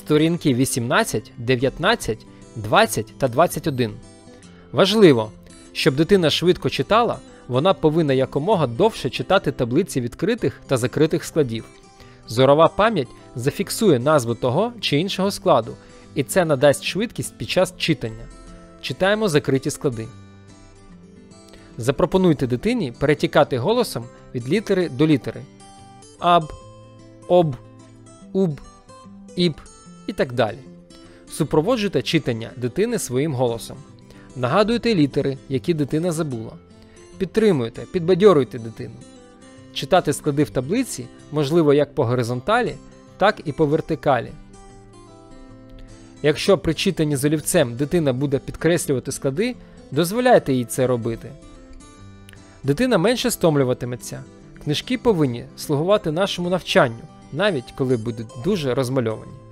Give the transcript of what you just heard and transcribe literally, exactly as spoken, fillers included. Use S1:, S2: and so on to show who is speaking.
S1: Сторінки вісімнадцять, дев'ятнадцять, двадцять та двадцять один. Важливо, щоб дитина швидко читала, вона повинна якомога довше читати таблиці відкритих та закритих складів. Зорова пам'ять зафіксує назву того чи іншого складу, і це надасть швидкість під час читання. Читаємо закриті склади. Запропонуйте дитині перетікати голосом від літери до літери. Аб, об, уб, іб і так далі. Супроводжуйте читання дитини своїм голосом. Нагадуйте літери, які дитина забула. Підтримуйте, підбадьорюйте дитину. Читати склади в таблиці можливо як по горизонталі, так і по вертикалі. Якщо при читанні з олівцем дитина буде підкреслювати склади, дозволяйте їй це робити. Дитина менше стомлюватиметься. Книжки повинні слугувати нашому навчанню, навіть коли будуть дуже розмальовані.